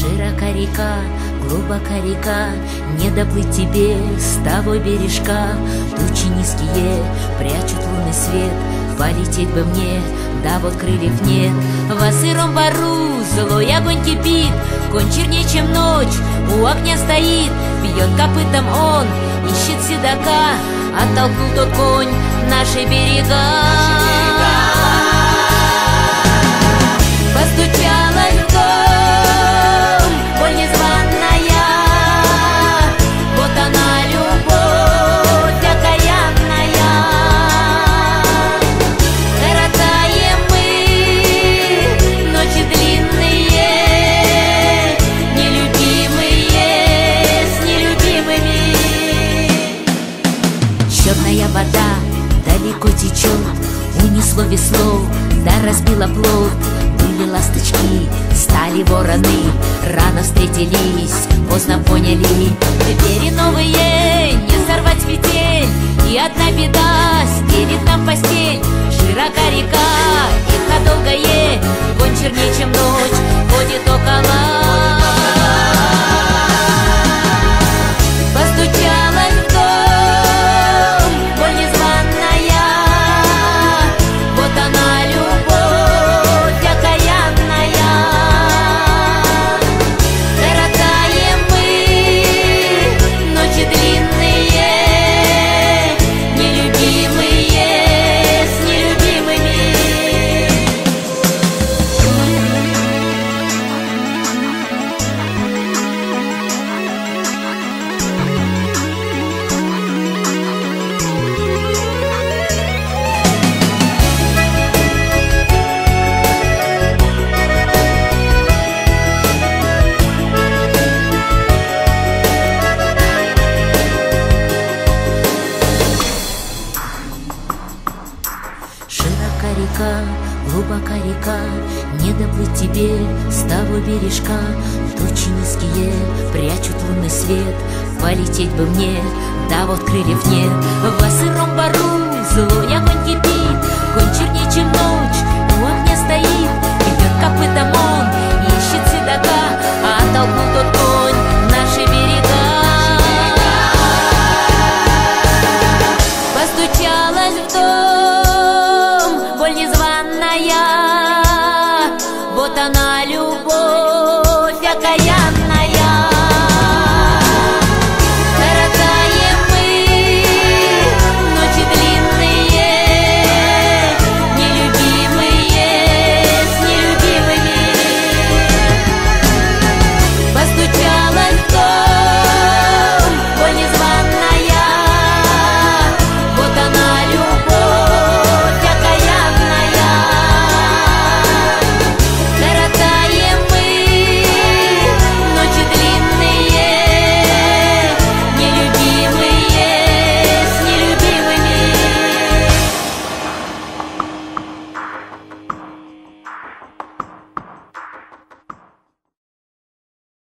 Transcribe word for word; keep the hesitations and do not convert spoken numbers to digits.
Широка река, глубока река, не доплыть тебе с того бережка. Тучи низкие прячут лунный свет, полететь бы мне, да вот крыльев нет. Во сыром бару злой огонь кипит, конь чернее, чем ночь, у огня стоит. Бьет копытом он, ищет седока, оттолкнул тот конь наши берега. Постучалась в дом боль незваная, вот она, любовь окаянная. Коротаем мы ночи длинные, нелюбимые с нелюбимыми. Черная вода далеко течет, унесло весло, да разбило плот. Были ласточки, стали вороны, рано встретились, поздно поняли. Двери новые не сорвать с петель, и одна беда стелит нам постель. Широка река, тихо долгое, конь чернее, чем ночь, ходит около. Постучалась в дом боль незваная, вот она, любовь окаянная. Коротаем мы ночи длинные, нелюбимые с нелюбимыми. Широка река, глубока река, не доплыть тебе с того бережка. Тучи низкие прячут лунный свет, полететь бы мне, да вот крыльев нет. Во сыром бару злой огонь кипит,